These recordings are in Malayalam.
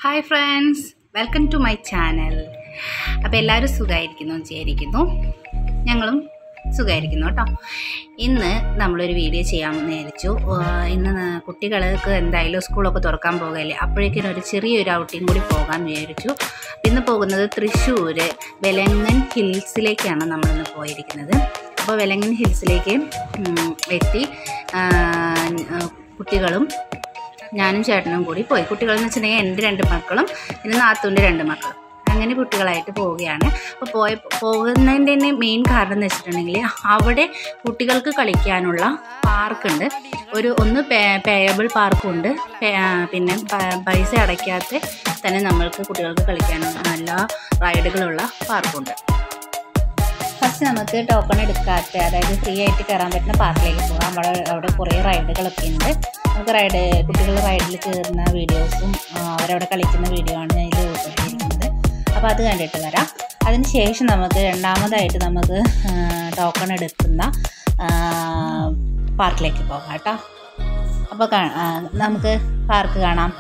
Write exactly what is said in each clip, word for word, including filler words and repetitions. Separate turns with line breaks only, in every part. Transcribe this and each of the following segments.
Hi friends, welcome to my channel. അപ്പോൾ എല്ലാവരും സുഖമായിരിക്കുന്നു വിചാരിക്കുന്നു. ഞങ്ങളും സുഖമായിരിക്കുന്നു കേട്ടോ. ഇന്ന് നമ്മളൊരു വീഡിയോ ചെയ്യാമെന്ന് വിചാരിച്ചു. ഇന്ന് കുട്ടികൾക്ക് എന്തായാലും സ്കൂളൊക്കെ തുറക്കാൻ പോകുകയല്ലേ, അപ്പോഴേക്കും ഒരു ചെറിയൊരു ഔട്ടിങ് കൂടി പോകാമെന്ന് വിചാരിച്ചു. ഇന്ന് പോകുന്നത് തൃശ്ശൂർ വിലങ്ങൻ ഹിൽസിലേക്കാണ് നമ്മളിന്ന് പോയിരിക്കുന്നത്. അപ്പോൾ വിലങ്ങൻ ഹിൽസിലേക്ക് എത്തി കുട്ടികളും ഞാനും ചേട്ടനും കൂടി പോയി. കുട്ടികളെന്ന് വെച്ചിട്ടുണ്ടെങ്കിൽ എൻ്റെ രണ്ട് മക്കളും പിന്നെ നാത്തൂൻ്റെ രണ്ട് മക്കളും അങ്ങനെ കുട്ടികളായിട്ട് പോവുകയാണ്. അപ്പോൾ പോയ പോകുന്നതിൻ്റെ തന്നെ മെയിൻ കാരണം എന്ന് വെച്ചിട്ടുണ്ടെങ്കിൽ അവിടെ കുട്ടികൾക്ക് കളിക്കാനുള്ള പാർക്കുണ്ട്. ഒരു ഒന്ന് പേ പേയബിൾ പാർക്കുണ്ട്, പിന്നെ പൈസ അടയ്ക്കാത്ത തന്നെ നമ്മൾക്ക് കുട്ടികൾക്ക് കളിക്കാനുള്ള നല്ല റൈഡുകളുള്ള പാർക്കുണ്ട്. ഫസ്റ്റ് നമുക്ക് ടോക്കൺ എടുക്കാത്ത, അതായത് ഫ്രീ ആയിട്ട് കയറാൻ പറ്റുന്ന പാർക്കിലേക്ക് പോകാം. അവിടെ അവിടെ കുറേ റൈഡുകളൊക്കെ ഉണ്ട്. നമുക്ക് റൈഡ് കുട്ടികൾ റൈഡിൽ കയറുന്ന വീഡിയോസും അവരവിടെ കളിക്കുന്ന വീഡിയോ ആണ് ഞാൻ ഇതിൽ ഉൾപ്പെടുത്തിയിരിക്കുന്നത്. അപ്പോൾ അത് കണ്ടിട്ട് വരാം. അതിന് ശേഷം നമുക്ക് രണ്ടാമതായിട്ട് നമുക്ക് ടോക്കൺ എടുക്കുന്ന പാർക്കിലേക്ക് പോകാം കേട്ടോ. അപ്പോൾ നമുക്ക് പാർക്ക് കാണാം.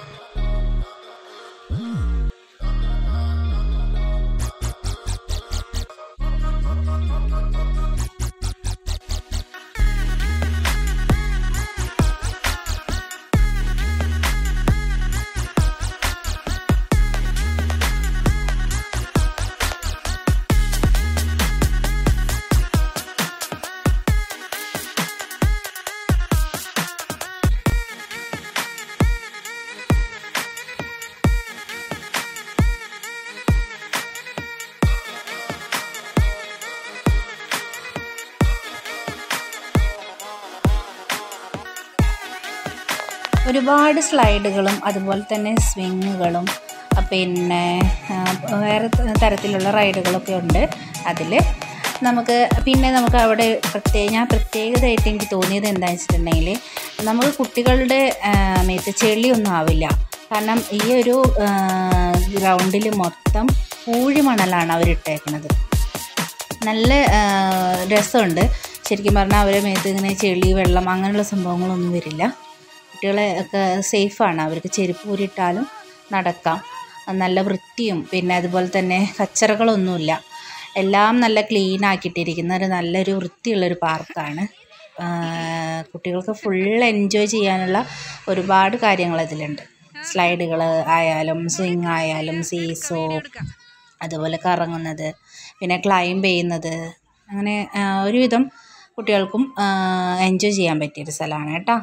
ഒരുപാട് സ്ലൈഡുകളും അതുപോലെ തന്നെ സ്വിങ്ങുകളും പിന്നെ വേറെ തരത്തിലുള്ള റൈഡുകളൊക്കെ ഉണ്ട് അതിൽ. നമുക്ക് പിന്നെ നമുക്ക് അവിടെ പ്രത്യേക ഞാൻ പ്രത്യേകതയായിട്ട് എനിക്ക് തോന്നിയത് എന്താണെന്ന് വെച്ചിട്ടുണ്ടെങ്കിൽ നമുക്ക് കുട്ടികളുടെ മേത്ത് ചെളിയൊന്നും ആവില്ല. കാരണം ഈ ഒരു ഗ്രൗണ്ടിൽ മൊത്തം പൂഴിമണലാണ് അവരിട്ടേക്കുന്നത്. നല്ല രസമുണ്ട് ശരിക്കും പറഞ്ഞാൽ. അവരുടെ മേത്ത് ഇങ്ങനെ ചെളി വെള്ളം അങ്ങനെയുള്ള സംഭവങ്ങളൊന്നും വരില്ല. കുട്ടികളെ ഒക്കെ സേഫാണ്. അവർക്ക് ചെരുപ്പ് ഊരിയിട്ടാലും നടക്കാം. നല്ല വൃത്തിയും പിന്നെ അതുപോലെ തന്നെ കച്ചറകളൊന്നുമില്ല. എല്ലാം നല്ല ക്ലീൻ ആക്കിയിട്ടിരിക്കുന്ന ഒരു നല്ലൊരു വൃത്തിയുള്ളൊരു പാർക്കാണ്. കുട്ടികൾക്ക് ഫുൾ എൻജോയ് ചെയ്യാനുള്ള ഒരുപാട് കാര്യങ്ങൾ ഇതിലുണ്ട്. സ്ലൈഡുകൾ ആയാലും സ്വിങ് ആയാലും സീസോ, അതുപോലെ കറങ്ങുന്നത്, പിന്നെ ക്ലൈംബ് ചെയ്യുന്നത്, അങ്ങനെ ഒരുവിധം കുട്ടികൾക്കും എൻജോയ് ചെയ്യാൻ പറ്റിയൊരു സ്ഥലമാണ് കേട്ടോ.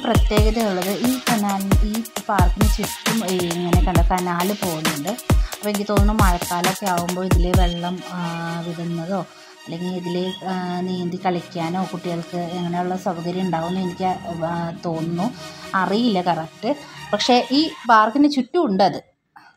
പ്രത്യേകതയുള്ളത് ഈ കനാൽ ഈ പാർക്കിന് ചുറ്റും ഇങ്ങനെ കണ്ട കനാൽ പോകുന്നുണ്ട്. അപ്പോൾ എനിക്ക് തോന്നുന്നു മഴക്കാലമൊക്കെ ആകുമ്പോൾ ഇതിൽ വെള്ളം വിടുന്നതോ അല്ലെങ്കിൽ ഇതിൽ നീന്തി കളിക്കാനോ കുട്ടികൾക്ക് അങ്ങനെയുള്ള സൗകര്യം ഉണ്ടാവുമെന്ന് എനിക്ക് തോന്നുന്നു. അറിയില്ല കറക്റ്റ്, പക്ഷേ ഈ പാർക്കിന് ചുറ്റും ഉണ്ട് അത്.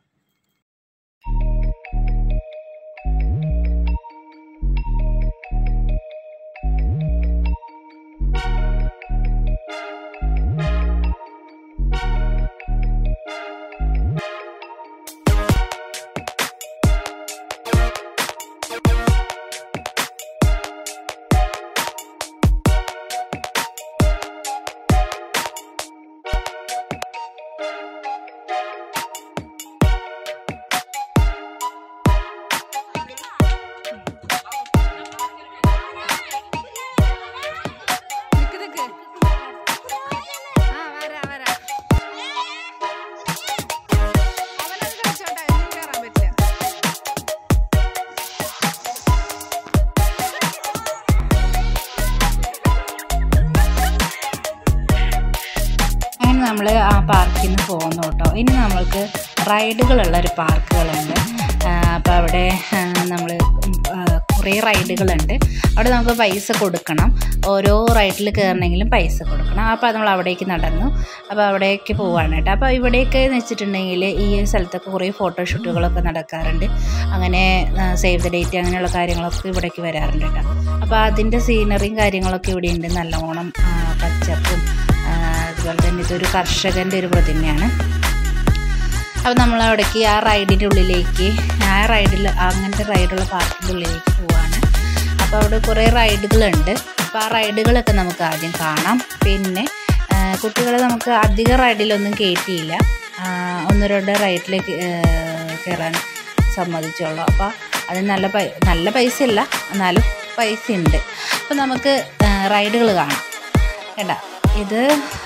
നമ്മൾ ആ പാർക്കിൽ നിന്ന് പോകുന്നു കേട്ടോ. ഇനി നമ്മൾക്ക് റൈഡുകളുള്ളൊരു പാർക്കുകളുണ്ട്. അപ്പോൾ അവിടെ നമ്മൾ കുറേ റൈഡുകളുണ്ട്. അവിടെ നമുക്ക് പൈസ കൊടുക്കണം. ഓരോ റൈഡിൽ കയറണമെങ്കിലും പൈസ കൊടുക്കണം. അപ്പോൾ നമ്മൾ അവിടേക്ക് നടന്നു. അപ്പോൾ അവിടേക്ക് പോവാണ് കേട്ടോ. അപ്പോൾ ഇവിടെയൊക്കെ എന്ന് വെച്ചിട്ടുണ്ടെങ്കിൽ ഈ സ്ഥലത്തൊക്കെ കുറേ ഫോട്ടോഷൂട്ടുകളൊക്കെ നടക്കാറുണ്ട്. അങ്ങനെ സേവ് ദ ഡേറ്റ് അങ്ങനെയുള്ള കാര്യങ്ങളൊക്കെ ഇവിടേക്ക് വരാറുണ്ട് കേട്ടോ. അപ്പോൾ അതിൻ്റെ സീനറിയും കാര്യങ്ങളൊക്കെ ഇവിടെയുണ്ട്. നല്ലോണം പച്ചപ്പും അതുപോലെ തന്നെ ഇതൊരു കർഷകൻ്റെ ഒരു പ്രതിമയാണ്. അപ്പോൾ നമ്മൾ അവിടേക്ക് ആ റൈഡിൻ്റെ ഉള്ളിലേക്ക് ആ റൈഡിൽ അങ്ങനത്തെ റൈഡുള്ള പാർക്കിൻ്റെ ഉള്ളിലേക്ക് പോവാണ്. അപ്പോൾ അവിടെ കുറേ റൈഡുകളുണ്ട്. അപ്പോൾ ആ റൈഡുകളൊക്കെ നമുക്ക് ആദ്യം കാണാം. പിന്നെ കുട്ടികളെ നമുക്ക് അധിക റൈഡിലൊന്നും കയറ്റിയില്ല. ഒന്ന് രണ്ട് റൈഡിലേക്ക് കയറാൻ സമ്മതിച്ചോളൂ. അപ്പോൾ അത് നല്ല പൈ നല്ല പൈസ ഇല്ല, എന്നാലും പൈസ ഉണ്ട്. അപ്പോൾ നമുക്ക് റൈഡുകൾ കാണാം കേട്ടോ. ഇത്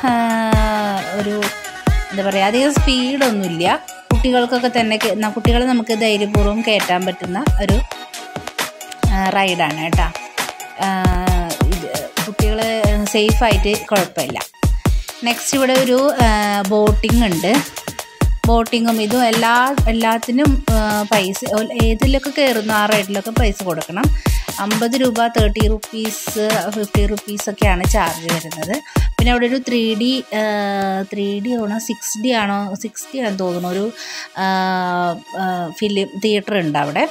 ഒരു എന്താ പറയുക, അധികം സ്പീഡൊന്നുമില്ല. കുട്ടികൾക്കൊക്കെ തന്നെ കുട്ടികളെ നമുക്ക് ധൈര്യപൂർവ്വം കയറ്റാൻ പറ്റുന്ന ഒരു റൈഡാണ് കേട്ടോ. ഇത് കുട്ടികൾ സേഫായിട്ട് കുഴപ്പമില്ല. നെക്സ്റ്റ് ഇവിടെ ഒരു ബോട്ടിംഗ് ഉണ്ട്. ബോട്ടിങ്ങും ഇതും എല്ലാ എല്ലാത്തിനും പൈസ, ഏതിലൊക്കെ കയറുന്നു ആ റൈഡിലൊക്കെ പൈസ കൊടുക്കണം. അമ്പത് രൂപ, തേർട്ടി റുപ്പീസ്, ഫിഫ്റ്റി റുപ്പീസൊക്കെയാണ് ചാർജ് വരുന്നത്. പിന്നെ അവിടെ ഒരു ത്രീ ഡി ത്രീ ഡി ആണോ സിക്സ് ഡി ആണോ സിക്സ് ഡി ആണെന്ന് തോന്നുന്നു ഒരു ഫിലിം തിയേറ്റർ ഉണ്ട് അവിടെ.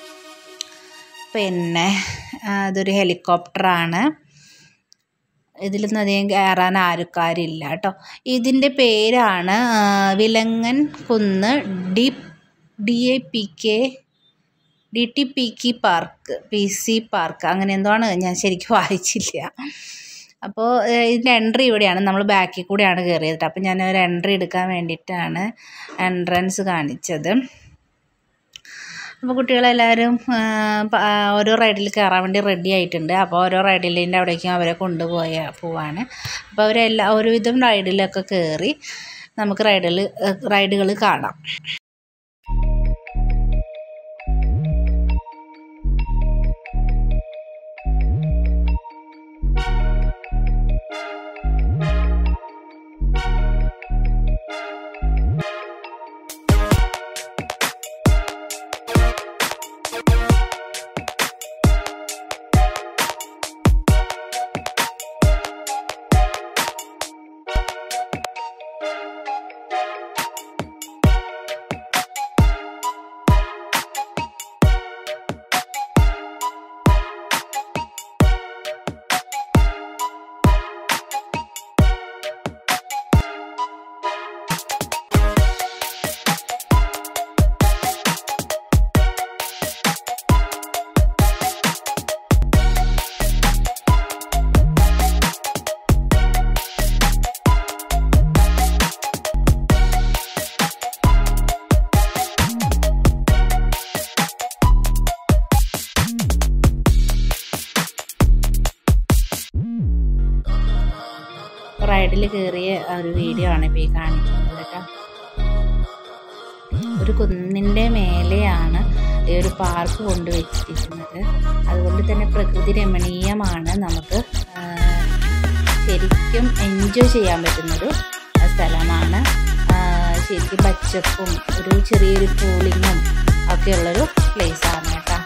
പിന്നെ അതൊരു ഹെലികോപ്റ്ററാണ്. ഇതിലൊന്നും അധികം കയറാൻ ആൾക്കാരില്ല കേട്ടോ. ഇതിൻ്റെ പേരാണ് Vilangan Kunnu D D A P K D T P കി പാർക്ക് പി സി പാർക്ക് അങ്ങനെ എന്തോ ആണ്, ഞാൻ ശരിക്കും വായിച്ചില്ല. അപ്പോൾ ഇതിൻ്റെ എൻട്രി ഇവിടെയാണ്. നമ്മൾ ബാക്കിൽ കൂടെയാണ് കയറിയത്. അപ്പോൾ ഞാൻ ഒരു എൻട്രി എടുക്കാൻ വേണ്ടിയിട്ടാണ് എൻട്രൻസ് കാണിച്ചത്. അപ്പോൾ കുട്ടികളെല്ലാവരും ഓരോ റൈഡിൽ കയറാൻ വേണ്ടി റെഡി ആയിട്ടുണ്ട്. അപ്പോൾ ഓരോ റൈഡിലിൻ്റെ അവിടേക്കും അവരെ കൊണ്ടുപോയ പോവാണ്. അപ്പോൾ അവരെല്ലാ ഒരുവിധം റൈഡിലൊക്കെ കയറി നമുക്ക് റൈഡിൽ റൈഡുകൾ കാണാം. റൈഡിൽ കയറിയ ഒരു വീഡിയോ ആണ് ഇപ്പോൾ ഈ കാണിക്കുന്നത് കേട്ടോ. ഒരു കുന്നിൻ്റെ മേലെയാണ് ഈ ഒരു പാർക്ക് കൊണ്ടുവച്ചിരിക്കുന്നത്. അതുകൊണ്ട് തന്നെ പ്രകൃതി രമണീയമാണ്. നമുക്ക് ശരിക്കും എൻജോയ് ചെയ്യാൻ പറ്റുന്നൊരു സ്ഥലമാണ്. ശരിക്കും പച്ചപ്പും ഒരു ചെറിയൊരു കൂളിങ്ങും ഒക്കെയുള്ളൊരു പ്ലേസാണ് കേട്ടോ.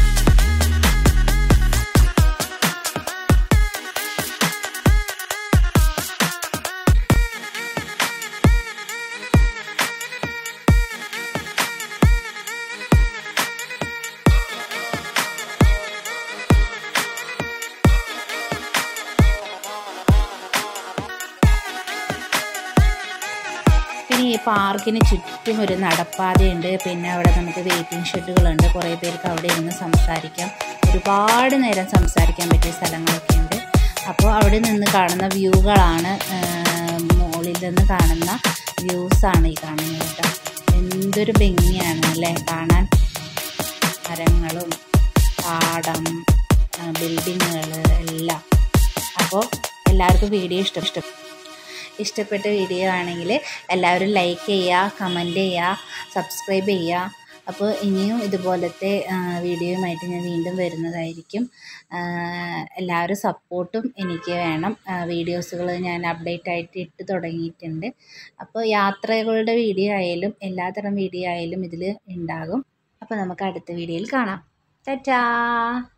പിന്നെ ഈ പാർക്കിന് ചുറ്റും ഒരു നടപ്പാതയുണ്ട്. പിന്നെ അവിടെ നമുക്ക് വെയിറ്റിംഗ് ഷെഡുകളുണ്ട്. കുറേ പേർക്ക് അവിടെ ഇരുന്ന് സംസാരിക്കാം. ഒരുപാട് നേരം സംസാരിക്കാൻ പറ്റിയ സ്ഥലങ്ങളൊക്കെ ഉണ്ട്. അപ്പോൾ അവിടെ നിന്ന് കാണുന്ന വ്യൂകളാണ്, മുകളിൽ നിന്ന് കാണുന്ന വ്യൂസാണ് ഈ കാണുന്നത് കേട്ടോ. എന്തൊരു ഭംഗിയാണ് അല്ലേ കാണാൻ. മരങ്ങളും പാടം, ബിൽഡിങ്ങുകൾ എല്ലാം. അപ്പോൾ എല്ലാവർക്കും വീഡിയോ ഇഷ്ടം ഇഷ്ടം ഇഷ്ടപ്പെട്ട വീഡിയോ ആണെങ്കിൽ എല്ലാവരും ലൈക്ക് ചെയ്യുക, കമൻറ്റ് ചെയ്യുക, സബ്സ്ക്രൈബ് ചെയ്യുക. അപ്പോൾ ഇനിയും ഇതുപോലത്തെ വീഡിയോയുമായിട്ട് ഞാൻ വീണ്ടും വരുന്നതായിരിക്കും. എല്ലാവരും സപ്പോർട്ടും എനിക്ക് വേണം. വീഡിയോസുകൾ ഞാൻ അപ്ഡേറ്റ് ആയിട്ട് ഇട്ട് തുടങ്ങിയിട്ടുണ്ട്. അപ്പോൾ യാത്രകളുടെ വീഡിയോ ആയാലും എല്ലാത്തരം വീഡിയോ ആയാലും ഇതിൽ ഉണ്ടാകും. അപ്പോൾ നമുക്ക് അടുത്ത വീഡിയോയിൽ കാണാം. ടാറ്റാ.